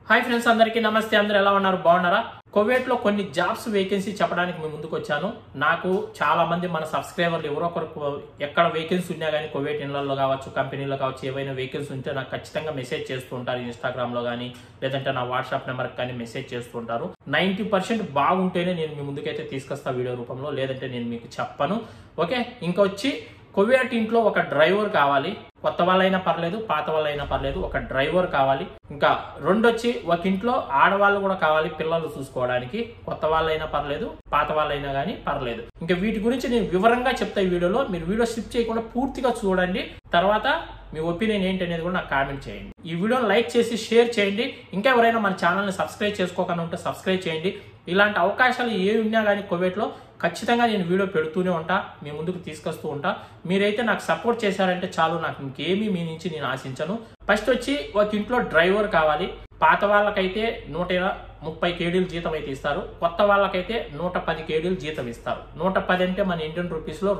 Hi friends, అందరికీ నమస్తే. అందరూ ఎలా ఉన్నారు? బాగున్నారా? కువైట్ లో కొన్ని జాబ్స్ వేకెన్సీ చెప్పడానికి మేము ముందుకు వచ్చాను. నాకు చాలా మంది మన సబ్స్క్రైబర్లు ఎవరో ఒకరు ఎక్కడ వేకెన్సీ ఉన్నా కానీ కువైట్ ఇళ్లలో కావచ్చు, కంపెనీలో కావచ్చు, ఏవైనా వేకెన్సీ ఉంటే నాకు ఖచ్చితంగా మెసేజ్ చేస్తూ ఉంటారు. ఇన్స్టాగ్రామ్ లో కానీ లేదంటే నా వాట్సాప్ నెంబర్ కానీ మెసేజ్ చేస్తూ ఉంటారు. 90% బాగుంటేనే నేను మీ ముందుకైతే తీసుకొస్తా వీడియో రూపంలో, లేదంటే నేను మీకు చెప్పను. ఓకే, ఇంకా వచ్చి కువైట్ ఇంట్లో ఒక డ్రైవర్ కావాలి. కొత్త వాళ్ళైనా పర్లేదు, పాత వాళ్ళైనా పర్లేదు, ఒక డ్రైవర్ కావాలి. ఇంకా రెండొచ్చి ఒక ఇంట్లో ఆడవాళ్ళు కూడా కావాలి పిల్లలు చూసుకోవడానికి. కొత్త వాళ్ళైనా పర్లేదు, పాత వాళ్ళైనా కానీ పర్లేదు. ఇంకా వీటి గురించి నేను వివరంగా చెప్తా ఈ వీడియోలో. మీరు వీడియో స్కిప్ చేయకుండా పూర్తిగా చూడండి. తర్వాత మీ ఒపీనియన్ ఏంటి అనేది కూడా నాకు కామెంట్ చేయండి. ఈ వీడియోని లైక్ చేసి షేర్ చేయండి. ఇంకా ఎవరైనా మన ఛానల్ని సబ్స్క్రైబ్ చేసుకోకుండా ఉంటే సబ్స్క్రైబ్ చేయండి. ఇలాంటి అవకాశాలు ఏమి ఉన్నా కానీ కువైట్లో ఖచ్చితంగా నేను వీడియో పెడుతూనే ఉంటా, మీ ముందుకు తీసుకొస్తూ ఉంటా. మీరైతే నాకు సపోర్ట్ చేశారంటే చాలు, నాకు ఇంకేమీ మీ నుంచి నేను ఆశించను. ఫస్ట్ వచ్చి ఒక ఇంట్లో డ్రైవర్ కావాలి. పాత వాళ్ళకైతే 130 కేడీలు జీతం అయితే ఇస్తారు. కొత్త వాళ్ళకైతే 110 కేడీలు జీతం ఇస్తారు. 110 అంటే మన ఇండియన్ రూపీస్ లో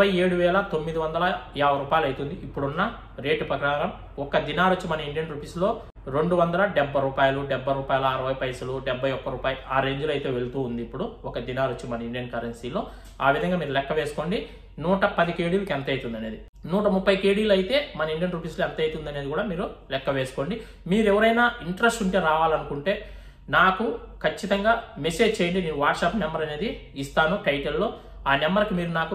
27,950 రూపాయలు అవుతుంది. ఇప్పుడున్న రేటు ప్రకారం ఒక్క దినార్ వచ్చి మన ఇండియన్ రూపీస్ లో 270 రూపాయలు, 70 రూపాయలు, 60 పైసలు, 71 రూపాయలు ఆ రేంజ్ లో అయితే వెళ్తూ ఉంది ఇప్పుడు ఒక దినార్ వచ్చి మన ఇండియన్ కరెన్సీలో. ఆ విధంగా మీరు లెక్క వేసుకోండి 110 కేడీలకి ఎంత అవుతుంది అనేది. 130 కేడీలు అయితే మన ఇండియన్ రూపీస్ లో ఎంత అవుతుంది అనేది కూడా మీరు లెక్క వేసుకోండి. మీరు ఎవరైనా ఇంట్రెస్ట్ ఉంటే రావాలనుకుంటే నాకు ఖచ్చితంగా మెసేజ్ చేయండి. నేను వాట్సాప్ నెంబర్ అనేది ఇస్తాను టైటిల్లో. ఆ నెంబర్కి మీరు నాకు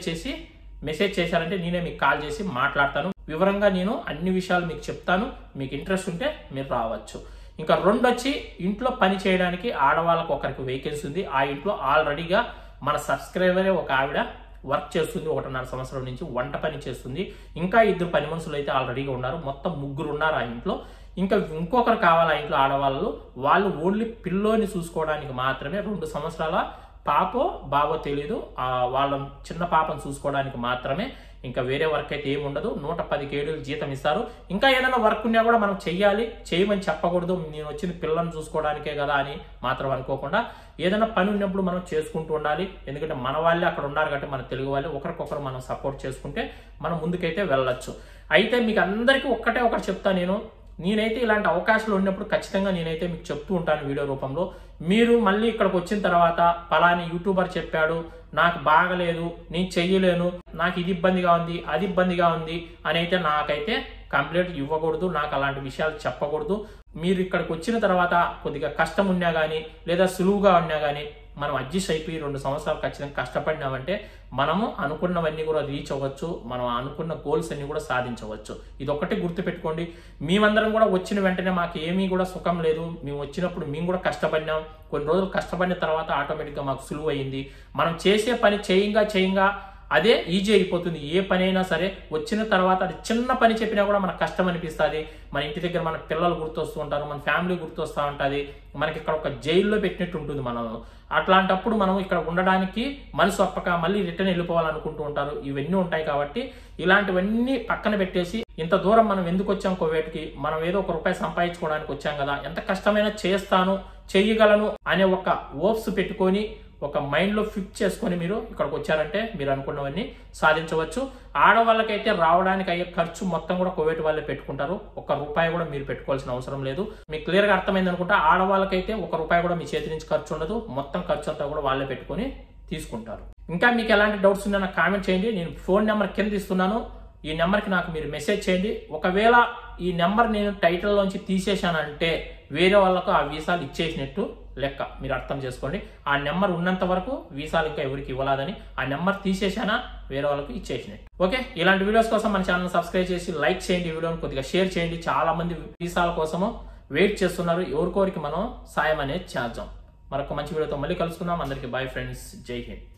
మెసేజ్ చేశారంటే నేనే మీకు కాల్ చేసి మాట్లాడతాను. వివరంగా నేను అన్ని విషయాలు మీకు చెప్తాను. మీకు ఇంట్రెస్ట్ ఉంటే మీరు రావచ్చు. ఇంకా రెండొచ్చి ఇంట్లో పని చేయడానికి ఆడవాళ్ళకు ఒకరికి వేకెన్సీ ఉంది. ఆ ఇంట్లో ఆల్రెడీగా మన సబ్స్క్రైబరే ఒక ఆవిడ వర్క్ చేస్తుంది. 1.5 సంవత్సరం నుంచి వంట పని చేస్తుంది. ఇంకా 2 పని మనుషులు అయితే ఆల్రెడీగా ఉన్నారు. మొత్తం 3 ఉన్నారు ఆ ఇంట్లో. ఇంకా ఇంకొకరు కావాలి ఆ ఇంట్లో ఆడవాళ్ళు. వాళ్ళు ఓన్లీ పిల్లోని చూసుకోవడానికి మాత్రమే, 2 సంవత్సరాల పాపో బాబో తెలీదు, వాళ్ళ చిన్న పాపను చూసుకోవడానికి మాత్రమే. ఇంకా వేరే వర్క్ అయితే ఏమి ఉండదు. 110 కేడీలు జీతం ఇస్తారు. ఇంకా ఏదైనా వర్క్ ఉన్నా కూడా మనం చేయమని చెప్పకూడదు. నేను వచ్చింది పిల్లల్ని చూసుకోవడానికే కదా అని మాత్రం అనుకోకుండా ఏదైనా పని ఉన్నప్పుడు మనం చేసుకుంటూ ఉండాలి. ఎందుకంటే మన వాళ్ళే అక్కడ ఉన్నారు కాబట్టి మన తెలుగు వాళ్ళే ఒకరికొకరు మనం సపోర్ట్ చేసుకుంటే మనం ముందుకైతే వెళ్ళొచ్చు. అయితే మీకు అందరికీ ఒకటి చెప్తా. నేనైతే ఇలాంటి అవకాశాలు ఉన్నప్పుడు ఖచ్చితంగా నేనైతే మీకు చెప్తూ ఉంటాను వీడియో రూపంలో. మీరు మళ్ళీ ఇక్కడికి వచ్చిన తర్వాత పలాని యూట్యూబర్ చెప్పాడు, నాకు బాగలేదు, నేను చెయ్యలేను, నాకు ఇది ఇబ్బందిగా ఉంది, అది ఇబ్బందిగా ఉంది అని అయితే నాకైతే కంప్లైంట్ ఇవ్వకూడదు. నాకు అలాంటి విషయాలు చెప్పకూడదు. మీరు ఇక్కడికి వచ్చిన తర్వాత కొద్దిగా కష్టం ఉన్నా కానీ లేదా సులువుగా ఉన్నా కానీ మనం అడ్జస్ట్ అయిపోయి 2 సంవత్సరాలు ఖచ్చితంగా కష్టపడినామంటే మనము అనుకున్నవన్నీ కూడా రీచ్ అవ్వచ్చు. మనం అనుకున్న గోల్స్ అన్ని కూడా సాధించవచ్చు. ఇది ఒకటి గుర్తుపెట్టుకోండి. మేమందరం కూడా వచ్చిన వెంటనే మాకు ఏమీ కూడా సుఖం లేదు. మేము వచ్చినప్పుడు మేము కూడా కష్టపడినాం. కొన్ని రోజులు కష్టపడిన తర్వాత ఆటోమేటిక్గా మాకు సులువు అయింది. మనం చేసే పని చేయంగా అదే ఈజీ అయిపోతుంది. ఏ పని అయినా సరే వచ్చిన తర్వాత అది చిన్న పని చెప్పినా కూడా మనకు కష్టం అనిపిస్తుంది. మన ఇంటి దగ్గర మన పిల్లలు గుర్తొస్తూ ఉంటారు, మన ఫ్యామిలీ గుర్తొస్తూ ఉంటుంది. మనకి ఇక్కడ ఒక జైల్లో పెట్టినట్టు ఉంటుంది మనల్ని. అట్లాంటప్పుడు మనం ఇక్కడ ఉండడానికి మనసు ఒప్పక మళ్ళీ రిటర్న్ వెళ్ళిపోవాలనుకుంటూ ఉంటారు. ఇవన్నీ ఉంటాయి కాబట్టి ఇలాంటివన్నీ పక్కన పెట్టేసి ఇంత దూరం మనం ఎందుకు వచ్చాం కువైట్కి, మనం ఏదో ₹1 సంపాదించుకోవడానికి వచ్చాం కదా, ఎంత కష్టమైనా చేయగలను అనే ఒక ఓప్స్ పెట్టుకొని ఒక మైండ్లో ఫిక్స్ చేసుకొని మీరు ఇక్కడికి వచ్చారంటే మీరు అనుకున్నవన్నీ సాధించవచ్చు. ఆడవాళ్ళకైతే రావడానికి అయ్యే ఖర్చు మొత్తం కూడా కువైట్ వాళ్ళే పెట్టుకుంటారు. ₹1 కూడా మీరు పెట్టుకోవాల్సిన అవసరం లేదు. మీకు క్లియర్గా అర్థమైంది అనుకుంటా. ఆడవాళ్ళకైతే ₹1 కూడా మీ చేతి నుంచి ఖర్చు ఉండదు. మొత్తం ఖర్చు అంతా కూడా వాళ్ళే పెట్టుకొని తీసుకుంటారు. ఇంకా మీకు ఎలాంటి డౌట్స్ ఉన్నా నాకు కామెంట్ చేయండి. నేను ఫోన్ నెంబర్ కింద ఇస్తున్నాను. ఈ నెంబర్కి నాకు మీరు మెసేజ్ చేయండి. ఒకవేళ ఈ నెంబర్ నేను టైటిల్లోంచి తీసేశానంటే వేరే వాళ్ళకు ఆ వీసాలు ఇచ్చేసినట్టు లెక్క, మీరు అర్థం చేసుకోండి. ఆ నెంబర్ ఉన్నంత వరకు వీసాలు ఇంకా ఎవరికి ఇవ్వలేదని, ఆ నెంబర్ తీసేసానా వేరే వాళ్ళకు ఇచ్చేసినట్టు. ఓకే, ఇలాంటి వీడియోస్ కోసం మన ఛానల్ సబ్స్క్రైబ్ చేసి లైక్ చేయండి. ఈ వీడియోని కొద్దిగా షేర్ చేయండి. చాలా మంది వీసాల కోసము వెయిట్ చేస్తున్నారు. ఎవరికోరికి మనం సాయం అనేది చేద్దాం. మరొక మంచి వీడియోతో మళ్ళీ కలుసుకుందాం. అందరికీ బాయ్ ఫ్రెండ్స్, జై హింద్.